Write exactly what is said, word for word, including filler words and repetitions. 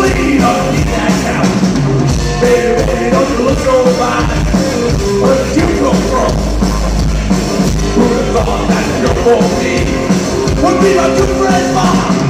lean underneath that couch. Baby, baby, don't you look so fine? Where did you come from? Who'd have thought that your for me would be my good friend mine?